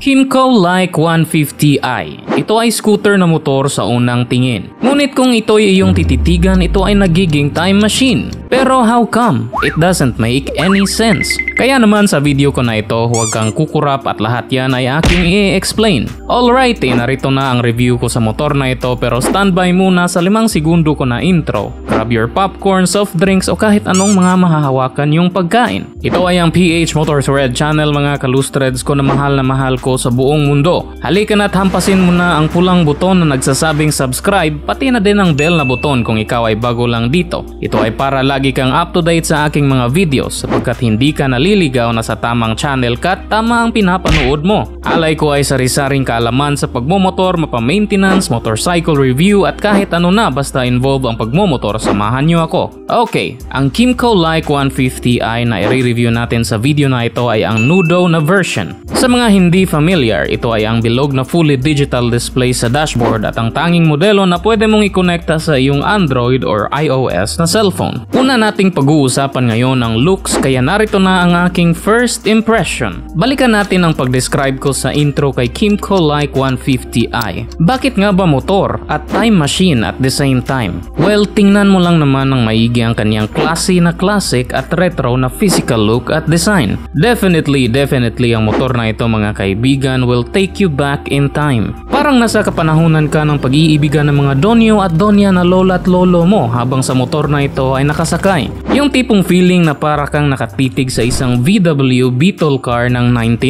Kymco Like 150i. Ito ay scooter na motor sa unang tingin. Ngunit kung ito ay iyong tititigan, ito ay nagiging time machine. Pero how come? It doesn't make any sense. Kaya naman sa video ko na ito, huwag kang kukurap at lahat yan ay aking i-explain. Alright, narito na ang review ko sa motor na ito, pero standby muna sa 5 segundo ko na intro. Grab your popcorn, soft drinks o kahit anong mga mahahawakan yung pagkain. Ito ay ang PH Motors Red Channel, mga kalustreds ko na mahal ko sa buong mundo. Halika na't hampasin mo na ang pulang buton na nagsasabing subscribe, pati na din ang bell na buton kung ikaw ay bago lang dito. Ito ay para lagi kang up to date sa aking mga videos sapagkat hindi ka naliligaw na sa tamang channel ka at tama ang pinapanood mo. Alay ko ay sari-saring kaalaman sa pagmomotor, mapa-maintenance, motorcycle review at kahit ano na basta involve ang pagmomotor, samahan nyo ako. Okay, ang Kymco Like 150i na i-review natin sa video na ito ay ang Nudo na version. Sa mga hindi familiar, ito ay ang bilog na fully digital display sa dashboard at ang tanging modelo na pwede mong i-connecta sa iyong Android or iOS na cellphone. Una nating pag-uusapan ngayon ang looks, kaya narito na ang aking first impression. Balikan natin ang pag-describe ko sa intro kay Kymco Like 150i. Bakit nga ba motor at time machine at the same time? Well, tingnan mo lang naman ng maigi ang kanyang classy na classic at retro na physical look at design. Definitely ang motor na ito, mga kaibigan, will take you back in time. Parang nasa kapanahunan ka ng pag-iibigan ng mga donyo at donya na lola at lolo mo habang sa motor na ito ay nakasakay. Yung tipong feeling na para kang nakatitig sa isang VW Beetle car ng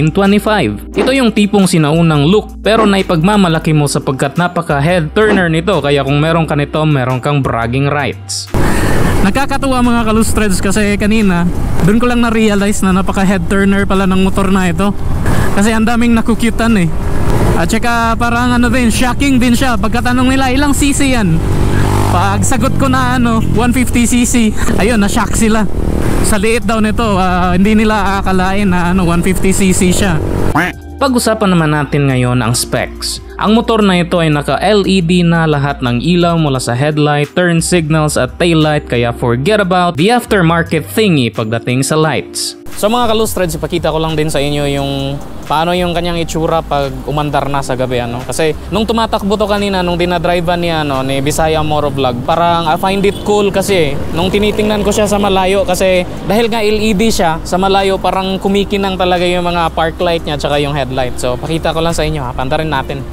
1925. Ito yung tipong sinaunang look pero naipagmamalaki mo sapagkat napaka head turner nito, kaya kung meron ka nito, meron kang bragging rights. Nakakatuwa mga kalustreds kasi kanina doon ko lang na-realize na napaka head turner pala ng motor na ito. Kasi ang daming nakukyutan eh. At saka parang shocking din siya. Pagkatanong nila ilang cc yan, pag sagot ko na 150cc, ayun, na-shock sila. Sa liit daw nito, hindi nila akalain na 150cc siya. Pag-usapan naman natin ngayon ang specs. Ang motor na ito ay naka-LED na lahat ng ilaw mula sa headlight, turn signals at taillight, kaya forget about the aftermarket thingy pagdating sa lights. So mga kalustreds, ipakita ko lang din sa inyo yung paano yung kanyang itsura pag umandar na sa gabi. Kasi nung tumatakbo to kanina, nung dinadrivean ni Bisaya Motovlog, parang I find it cool kasi nung tinitingnan ko siya sa malayo, kasi dahil nga LED siya, sa malayo parang kumikinang talaga yung mga park light niya tsaka yung headlight. So pakita ko lang sa inyo, pandarin natin.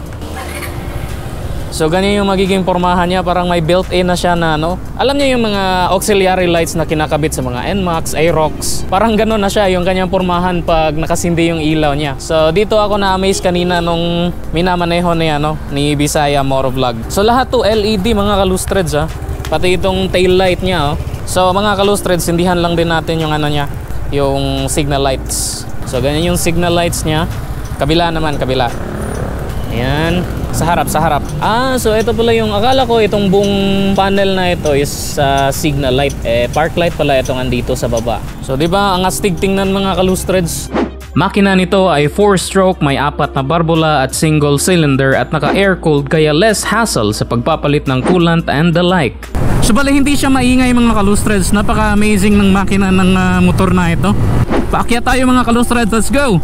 So ganyan yung magiging pormahan niya, parang may built-in na siya na alam niyo yung mga auxiliary lights na kinakabit sa mga NMAX, Aerox. Parang gano'n na siya yung kanyang pormahan pag nakasindi yung ilaw niya. So dito ako na-amaze kanina nung minamaneho ni Bisaya Motovlog. So lahat to LED mga kalustreds pati itong tail light niya So mga kalustreds, sindihan lang din natin yung niya, yung signal lights. So ganyan yung signal lights niya. Kabila naman, kabila. Ayan. Sa harap. So ito pala yung, akala ko itong buong panel na ito is signal light. Park light pala itong andito sa baba. So diba, ang astig tingnan mga kalustreds. Makina nito ay 4-stroke, may 4 na barbola at single cylinder at naka-air-cooled, kaya less hassle sa pagpapalit ng coolant and the like. So bali hindi siya maingay mga kalustreds. Napaka-amazing ng makina ng motor na ito. Paakyat tayo mga kalustreds, let's go!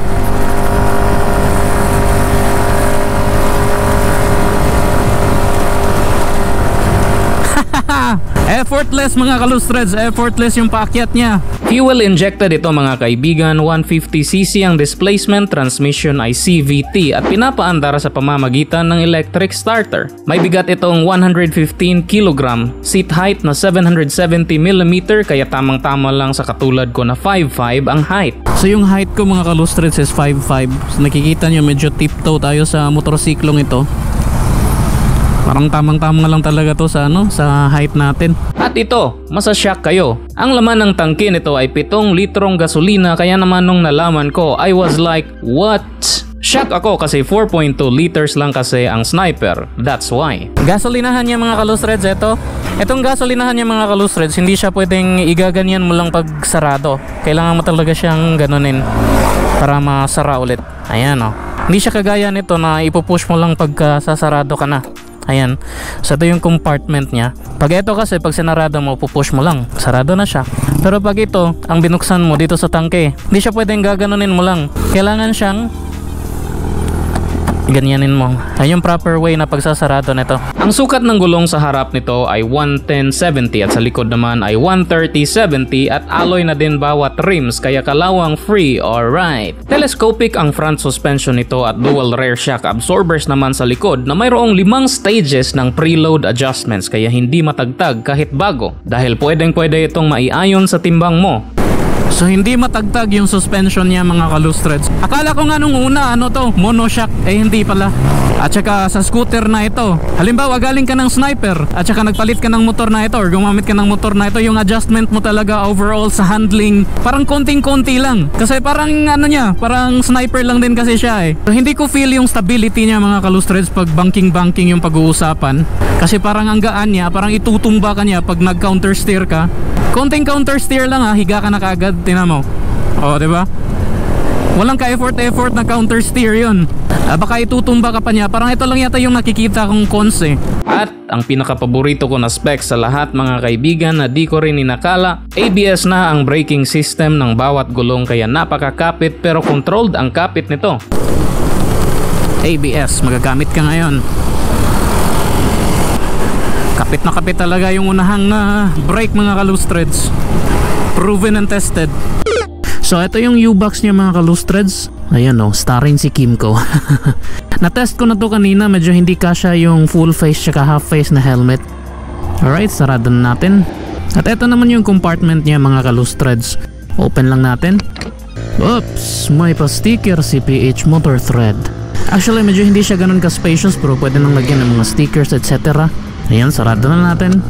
Effortless mga kalustreds, effortless yung paakyat niya. Fuel injected ito mga kaibigan, 150cc ang displacement, transmission ay CVT at pinapaandar sa pamamagitan ng electric starter. May bigat itong 115 kg, seat height na 770mm, kaya tamang-tama lang sa katulad ko na 5'5" ang height. So yung height ko mga kalustreds is 5'5". So nakikita nyo medyo tiptoe tayo sa motorsiklong ito. Parang tamang-tama lang talaga to sa sa height natin. At ito, masashock kayo. Ang laman ng tangke nito ay 7 litrong gasolina, kaya naman nung nalaman ko, I was like, what? Shock ako kasi 4.2 liters lang kasi ang Sniper. That's why. Gasolinahan niya mga kalustreds, itong gasolinahan niya mga kalustreds, hindi siya pwedeng igaganyan mo lang pag sarado. Kailangan mo talaga siyang ganunin para masara ulit. Ayan Hindi siya kagaya nito na ipupush mo lang pag sasarado ka na. Ayan. So ito yung compartment niya. Pag ito kasi, pag sinarado mo, pupush mo lang, sarado na siya. Pero pag ito, ang binuksan mo dito sa tangke, hindi siya pwedeng gaganunin mo lang. Kailangan siyang ganyanin mo. Ayun yung proper way na pagsasarado nito. Ang sukat ng gulong sa harap nito ay 110/70 at sa likod naman ay 130/70 at alloy na din bawat rims kaya kalawang free, alright. Telescopic ang front suspension nito at dual rear shock absorbers naman sa likod na mayroong 5 stages ng preload adjustments kaya hindi matagtag kahit bago dahil pwede itong maiayon sa timbang mo. So hindi matagtag yung suspension niya mga kalustreds. Akala ko nga nung una monoshock, hindi pala. At saka sa scooter na ito, halimbawa galing ka ng sniper at saka nagpalit ka ng motor na ito or gumamit ka ng motor na ito, yung adjustment mo talaga overall sa handling parang konting-konti lang. Kasi parang parang sniper lang din kasi siya So hindi ko feel yung stability niya mga kalustreds pag banking yung pag-uusapan. Kasi parang ang gaan niya, parang itutumba ka niya pag nag-counter steer ka. Konting counter steer lang higa ka na kaagad, tingnan mo. Diba? Walang ka-effort na counter steer yun. Baka itutumba ka pa niya. Parang ito lang yata yung nakikita kong cons At ang pinakapaborito ko na specs sa lahat mga kaibigan na di ko rin inakala, ABS na ang braking system ng bawat gulong kaya napakakapit pero controlled ang kapit nito. ABS, magagamit ka ngayon. Kapit na kapit talaga yung unahang brake mga kalustreds. Proven and tested. So ito yung U-box niya mga kalustreds. Ayan starring si Kimco. Na-test ko na to kanina, medyo hindi kasya yung full face tsaka half face na helmet. Alright, sarado na natin. At ito naman yung compartment niya mga kalustreds. Open lang natin. Oops, may pa-sticker si PH Motor Thread. Actually medyo hindi siya ganun ka-spacious pero pwede nang lagyan ng mga stickers etc. Ayan, sarado na natin.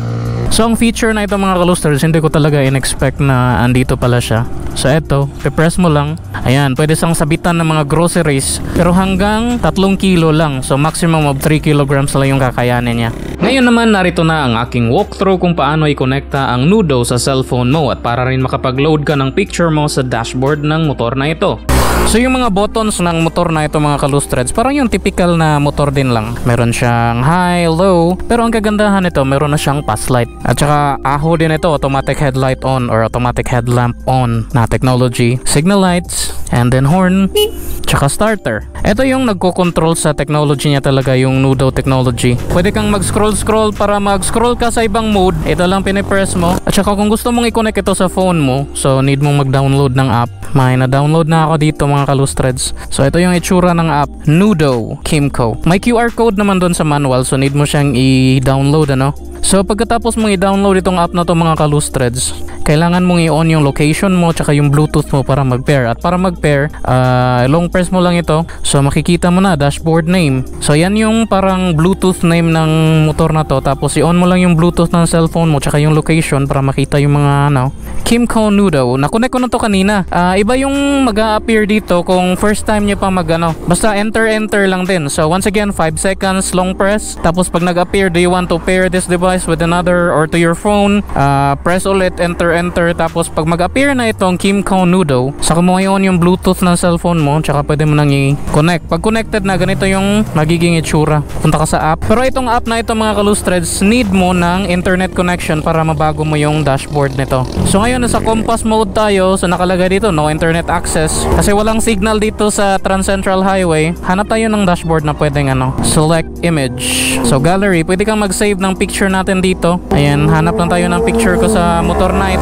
So ang feature na ito mga kalustreds, hindi ko talaga in-expect na andito pala siya. So eto, pe-press mo lang. Ayan, pwede sang sabitan ng mga groceries. Pero hanggang 3 kilo lang. So maximum of 3 kilograms lang yung kakayanin niya. Ngayon naman narito na ang aking walkthrough kung paano i-connecta ang Nudo sa cellphone mo at para rin makapag-load ka ng picture mo sa dashboard ng motor na ito. So yung mga buttons ng motor na ito mga kalustreds, parang yung typical na motor din lang. Meron siyang high, low, pero ang kagandahan nito, meron na siyang pass light. At saka aho din ito, automatic headlight on or automatic headlamp on na technology. Signal lights, and then horn, tsaka starter. Ito yung nagko-control sa technology niya talaga, yung Nudo technology. Pwede kang mag-scroll para mag-scroll ka sa ibang mode. Ito lang pinipress mo. At saka kung gusto mong i-connect ito sa phone mo, so need mong mag-download ng app. May na-download na ako dito mga kalustreds. So ito yung itsura ng app, Nudo Kimco. May QR code naman doon sa manual, so need mo siyang i-download So pagkatapos mong i-download itong app na to mga kalustreds, kailangan mong i-on yung location mo tsaka yung Bluetooth mo para mag-pair. At para mag-pair, long press mo lang ito. So makikita mo na dashboard name. So yan yung parang Bluetooth name ng motor na to. Tapos i-on mo lang yung Bluetooth ng cellphone mo tsaka yung location para makita yung mga Kimco Nudo. Nakunik ko na to kanina. Iba yung mag-a-appear dito kung first time nyo pa basta enter lang din. So once again, 5 seconds long press. Tapos pag nag-appear, do you want to pair this device with another or to your phone, press ulit enter. Tapos pag mag-appear na itong Kimco Nudo, saka mo i-on yung Bluetooth ng cellphone mo, tsaka pwede mo nang i-connect. Pag connected na, ganito yung magiging itsura. Punta ka sa app. Pero itong app na ito mga kalustreds, need mo ng internet connection para mabago mo yung dashboard nito. So ngayon nasa compass mode tayo. So nakalagay dito no internet access kasi walang signal dito sa Trans Central Highway. Hanap tayo ng dashboard na pwedeng select image. So gallery, pwede kang mag-save ng picture natin dito. Ayan, hanap lang tayo ng picture ko sa motor na ito.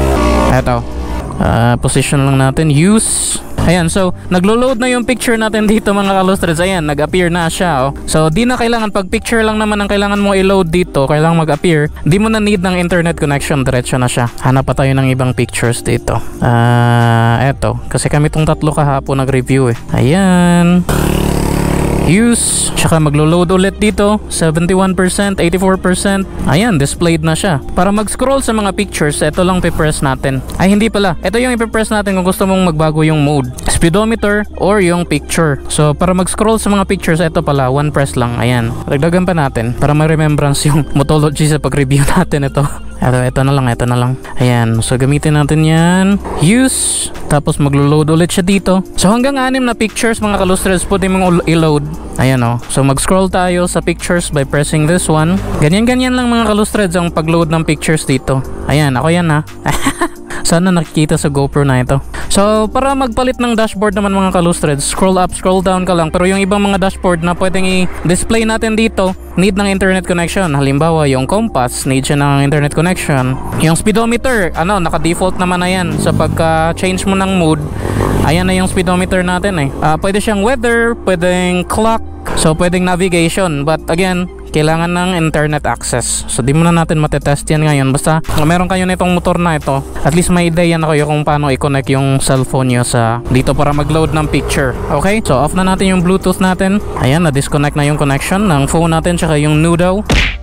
Eto. Position lang natin. Use. Ayan, so naglo-load na yung picture natin dito mga kalustreds. Ayan, nag-appear na siya. So di na kailangan, pag picture lang naman ang kailangan mo i-load dito, kailangan mag-appear. Di mo na need ng internet connection, diretso na siya. Hanap pa tayo ng ibang pictures dito. Eto, kasi kami tong tatlo kahapon nag-review Ayan. Use, tsaka maglo-load ulit dito 71%, 84%. Ayan, displayed na siya. Para mag-scroll sa mga pictures, ito lang pipress natin. Ay, hindi pala. Ito yung ipipress natin kung gusto mong magbago yung mode, speedometer or yung picture. So para mag-scroll sa mga pictures, ito pala, one press lang. Ayan, dagdagan pa natin para may remembrance yung Motology sa pag-review natin ito. Ito na lang. Ayan, so gamitin natin yan. Use, tapos maglo-load ulit siya dito. So hanggang 6 na pictures mga kalustreds pwede mong i-load. Ayan so mag-scroll tayo sa pictures by pressing this one. Ganyan lang mga kalustreds ang pag-load ng pictures dito. Ayan, ako yan Sana nakikita sa GoPro na ito. So para magpalit ng dashboard naman mga kalustreds, scroll up, scroll down ka lang. Pero yung ibang mga dashboard na pwedeng i-display natin dito, need ng internet connection. Halimbawa yung compass, need siya ng internet connection. Yung speedometer, naka-default naman na yan. So pagka change mo ng mode, ayan na yung speedometer natin eh. Pwede siyang weather, pwedeng clock, so pwedeng navigation. But again, kailangan ng internet access. So di muna natin matetest yan ngayon. Basta meron kayo nitong motor na ito, at least may idea na kayo kung paano i-connect yung cellphone nyo sa dito para mag-load ng picture. Okay? So off na natin yung Bluetooth natin. Ayan, na-disconnect na yung connection ng phone natin tsaka yung Nudo.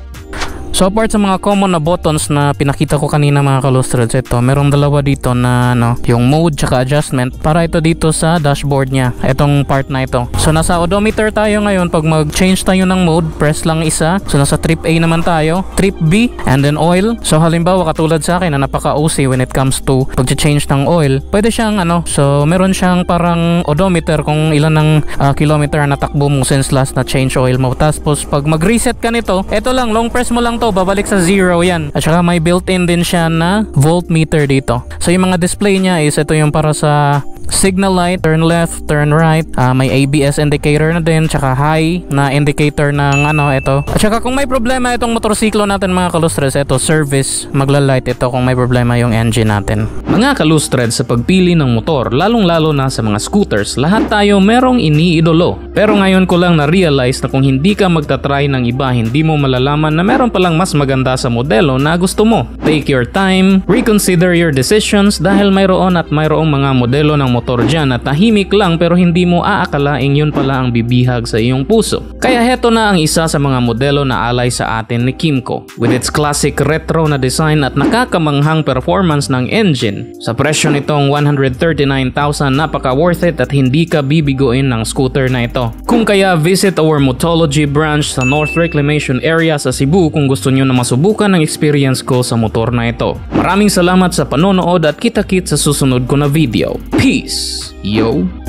So apart sa mga common na buttons na pinakita ko kanina mga kalustreds, ito merong dalawa dito na yung mode tsaka adjustment para ito dito sa dashboard niya, itong part na ito. So nasa odometer tayo ngayon. Pag mag-change tayo ng mode, press lang isa. So nasa trip A naman tayo, trip B, and then oil. So halimbawa katulad sa akin na napaka-OC when it comes to pag-change ng oil, pwede siyang so meron siyang parang odometer kung ilan ng kilometer na takbo mo since last na change oil mo. Tapos pag mag-reset ka nito, ito lang, long press mo lang to, babalik sa 0 yan. At saka may built-in din siya na voltmeter dito. So yung mga display niya is ito yung para sa signal light, turn left, turn right, may ABS indicator na din, tsaka high na indicator ng ito. At saka kung may problema itong motorsiklo natin mga kalustreds, ito service, magla-light ito kung may problema yung engine natin. Mga kalustreds, sa pagpili ng motor, lalong-lalo na sa mga scooters, lahat tayo merong iniidolo. Pero ngayon ko lang na-realize na kung hindi ka magta-try ng iba, hindi mo malalaman na meron palang mas maganda sa modelo na gusto mo. Take your time, reconsider your decisions dahil mayroon at mayroong mga modelo ng motor dyan na tahimik lang pero hindi mo aakalaing yun pala ang bibihag sa iyong puso. Kaya heto na ang isa sa mga modelo na alay sa atin ni Kymco. With its classic retro na design at nakakamanghang performance ng engine, sa presyo nitong 139,000 napaka worth it at hindi ka bibiguin ng scooter na ito. Kung kaya visit our Motology branch sa North Reclamation area sa Cebu kung gusto nyo na masubukan ang experience ko sa motor na ito. Maraming salamat sa panonood at kita-kit sa susunod ko na video. Peace! Yo!